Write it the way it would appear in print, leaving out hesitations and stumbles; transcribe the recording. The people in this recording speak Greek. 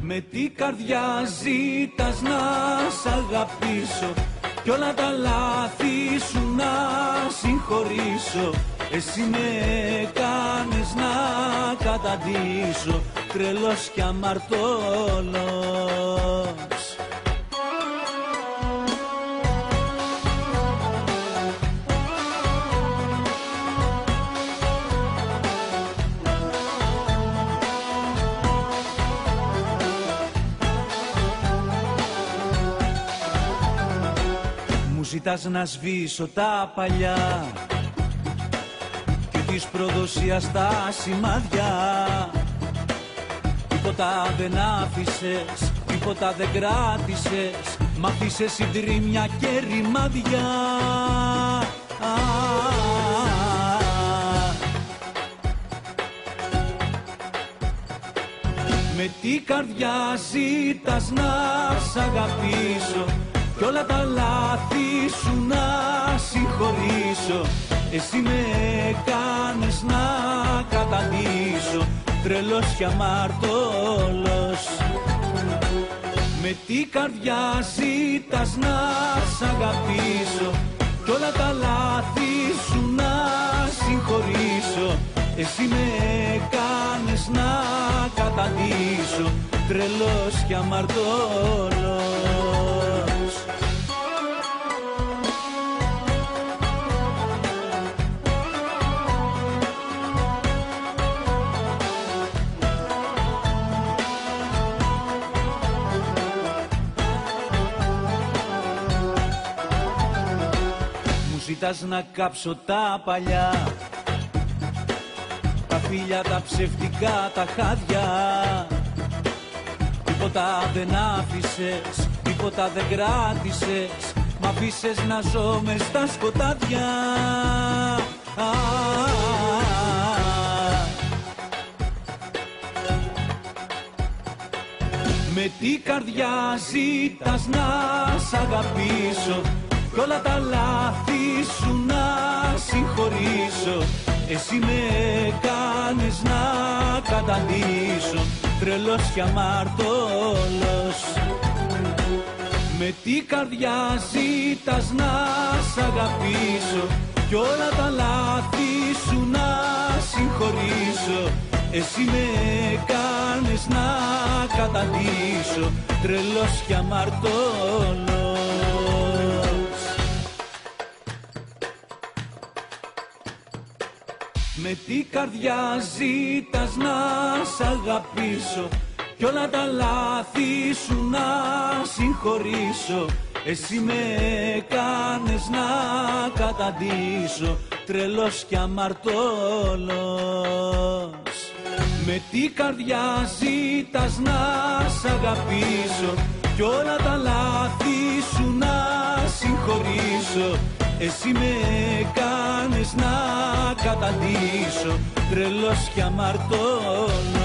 Με τι καρδιά ζήτας να σ' αγαπήσω κι όλα τα λάθη σου να συγχωρήσω. Εσύ με κάνεις να καταντήσω, τρελός κι αμαρτωλός. Μου ζητάς να σβήσω τα παλιά και της προδοσίας τα σημάδια. Τίποτα δεν άφησες, τίποτα δεν κράτησες, μ' αφήσες συντρίμμια και ρημάδια. Με τι καρδιά ζήτας να σ' αγαπήσω κι όλα τα λάθη σου να συγχωρήσω. Εσύ με κάνεις να καταντήσω, τρελός κι αμαρτωλός. Με τι καρδιά ζήτας να σ' αγαπήσω κι όλα τα λάθη σου να συγχωρήσω. Εσύ με κάνεις να καταντήσω, τρελός κι αμαρτωλός. Ζητάς να κάψω τα παλιά, τα φίλια, τα ψευτικά, τα χάδια. Τίποτα δεν άφησες, τίποτα δεν κράτησες, μ' αφήσες να ζω μες στα σκοτάδια. Με τι καρδιά ζήτας να σ' αγαπήσω κι όλα τα λάθη σου να συγχωρήσω. Εσύ με κάνεις να καταντήσω, τρελός κι αμαρτωλός. Με τι καρδιά ζήτας να σ' αγαπήσω κι όλα τα λάθη σου να συγχωρήσω. Εσύ με κάνεις να καταντήσω, τρελός κι αμαρτωλός. Με τι καρδιά ζήτας να σ' αγαπήσω κι όλα τα λάθη σου να συγχωρήσω. Εσύ με κάνεις να καταντήσω, τρελός κι αμαρτωλός. Με τι καρδιά ζήτας να σ' αγαπήσω κι όλα τα λάθη σου να συγχωρήσω. Εσύ με κάνεις να καταντήσω, τρελός κι αμαρτωλός.